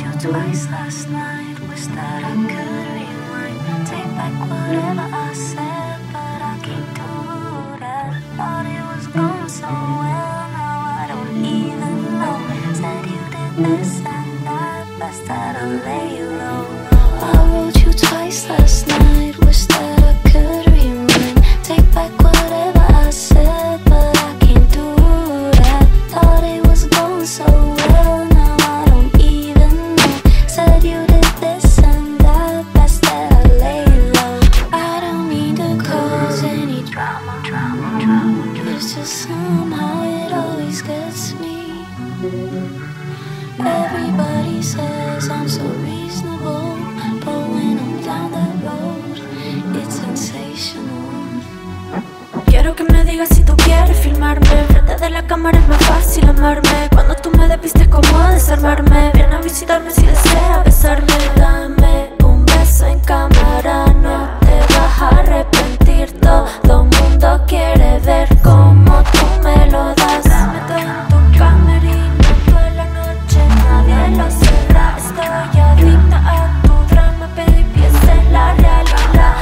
you twice last night. Wish that I could rewind. Take back whatever I said, but I can't do that. Thought it was going so well, now I don't even know. Said you did this and that, best that I lay low. I wrote you twice last night. Wish that I could rewind. Take back whatever I said, but I can't do that. Thought it was going so well, now I don't even know. Said you did this and that, best that I lay low. I don't mean to cause any drama. It's just somehow it always gets me. Everybody says I'm so reasonable, but when I'm down that road, it's sensational. Quiero que me digas si tú quieres filmarme. Frente de la cámara es más fácil amarme. Cuando tú me despistes como desarmarme. Ven a visitarme si deseas besarme. Dame un beso en cámara, no te vas a arrepentir. Todo mundo quiere ver cómo tú me lo das. Dame todo en tu camerino toda la noche, nadie lo sabrá. Estoy adicta a tu drama, baby, esa es la realidad.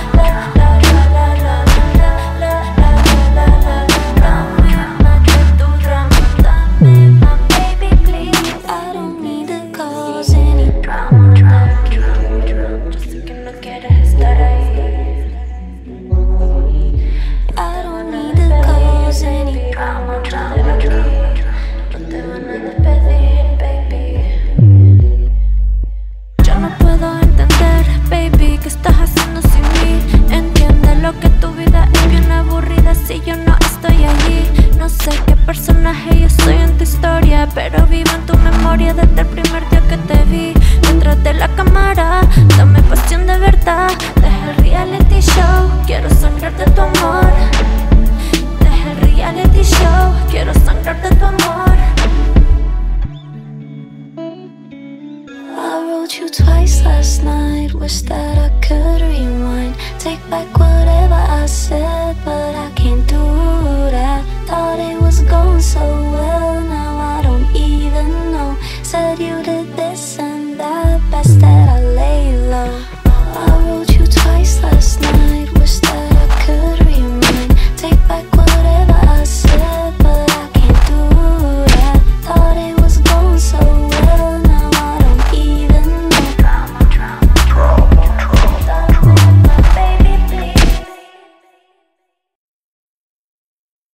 Pero vivo en tu memoria desde el primer día que te vi. Detrás de la cámara, dame pasión de verdad. Deja el reality show, quiero sangrar de tu amor. Deja el reality show, quiero sangrar de tu amor. I wrote you twice last night. Wish that I could rewind. Take back what